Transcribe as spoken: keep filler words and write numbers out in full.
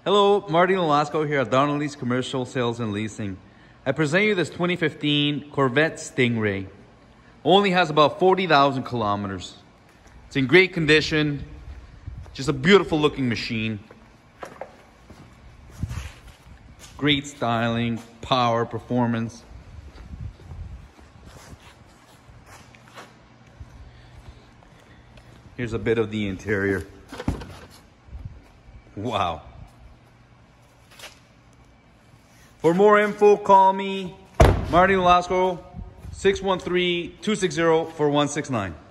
Hello, Martin Velasco here at Donnelly's Commercial Sales and Leasing. I present you this twenty fifteen Corvette Stingray. Only has about forty thousand kilometers. It's in great condition. Just a beautiful looking machine. Great styling, power, performance. Here's a bit of the interior. Wow. For more info, call me, Martin Velasco, six one three, two six zero, four one six nine.